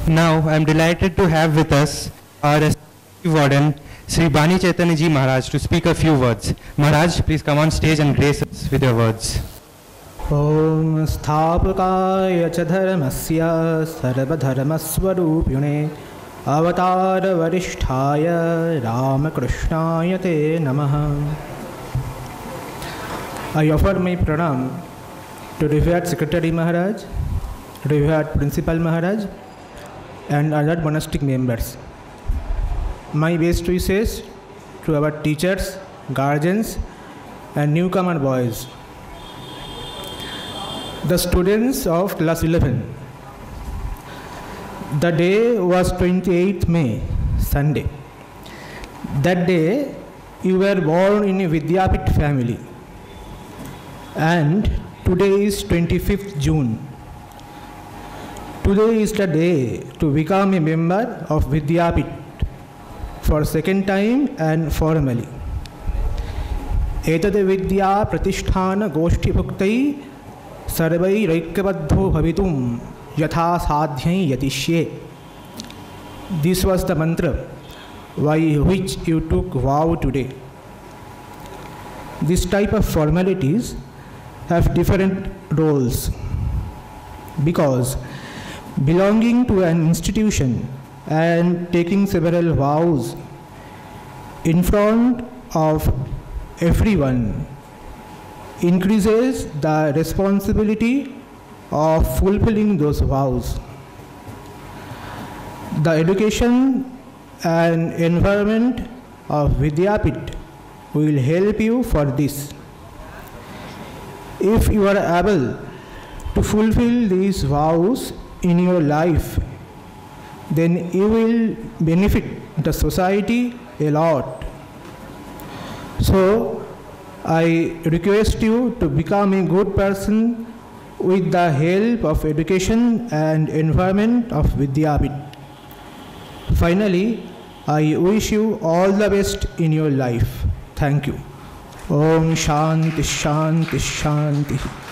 Now, I am delighted to have with us our warden, Sri Bani Chaitanya Ji Maharaj, to speak a few words. Maharaj, please come on stage and grace us with your words. Om Sthapakaya cha dharmasya sarvadharmasvarupine avatar varisthaya Ramakrishnaya te namaha. I offer my pranam to Revered Secretary Maharaj, Revered Principal Maharaj, and other monastic members. My best wishes to our teachers, guardians, and newcomer boys. The students of class 11. The day was 28th May, Sunday. That day, you were born in a Vidyapit family. And today is 25th June. Today is the day to become a member of Vidyapit for second time and formally. Etade Vidya Pratisthana Goshti Bhuktai Sarvai Raikabadho Bhavitum Yatha Sadhyai Yatishye. This was the mantra by which you took vow today. This type of formalities have different roles because belonging to an institution and taking several vows in front of everyone increases the responsibility of fulfilling those vows. The education and environment of Vidyapit will help you for this. If you are able to fulfill these vows in your life, then you will benefit the society a lot. So, I request you to become a good person with the help of education and environment of Vidyapit. Finally, I wish you all the best in your life. Thank you. Om Shanti Shanti Shanti.